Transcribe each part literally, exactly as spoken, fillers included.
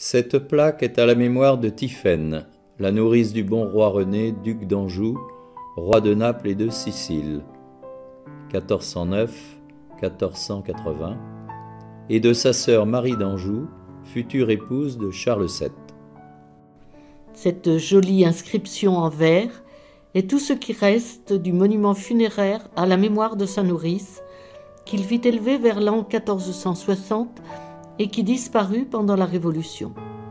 Cette plaque est à la mémoire de Tiphaine, la nourrice du bon roi René, duc d'Anjou, roi de Naples et de Sicile, quatorze cent neuf à quatorze cent quatre-vingts, et de sa sœur Marie d'Anjou, future épouse de Charles sept. Cette jolie inscription en verre est tout ce qui reste du monument funéraire à la mémoire de sa nourrice, qu'il fit élever vers l'an quatorze cent soixante et qui disparut pendant la Révolution.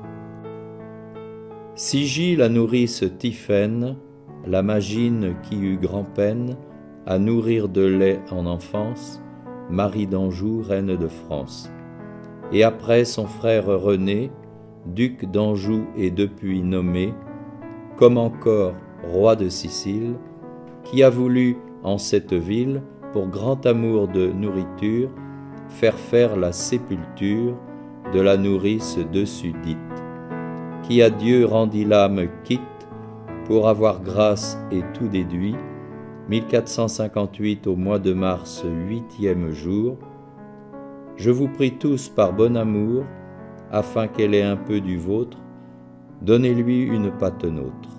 Sigie la nourrice Tiphaine, la magine qui eut grand-peine à nourrir de lait en enfance, Marie d'Anjou, reine de France. Et après son frère René, duc d'Anjou et depuis nommé, comme encore roi de Sicile, qui a voulu en cette ville, pour grand amour de nourriture, faire faire la sépulture de la nourrice dessus dite, qui à Dieu rendit l'âme quitte pour avoir grâce et tout déduit, mille quatre cent cinquante-huit au mois de mars, huitième jour. Je vous prie tous par bon amour, afin qu'elle ait un peu du vôtre, donnez-lui une pâte nôtre.